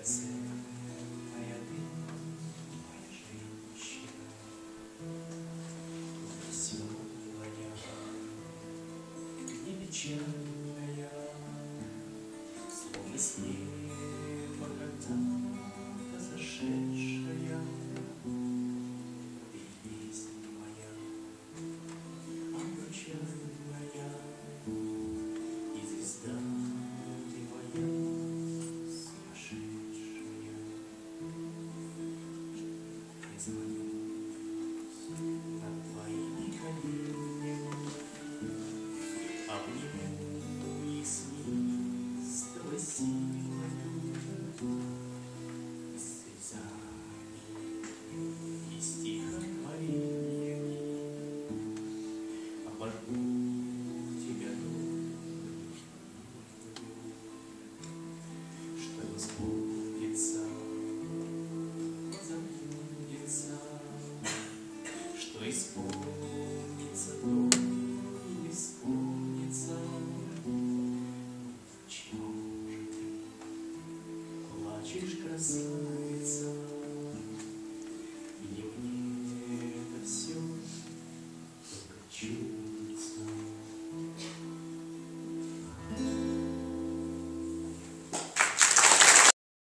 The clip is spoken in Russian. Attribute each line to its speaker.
Speaker 1: драгоценная ты, моя женщина, веселая, не печальная, словно с неба когда-то зашедшая. Ты есть моя обручальная, и звезда ты моя сумасшедшая. Я склонюсь над твоими коленями, обниму их с неистовой силою, и слезами, и стихотворениями обожгу тебя ночью, что не сбудется, забудется, что исполнится.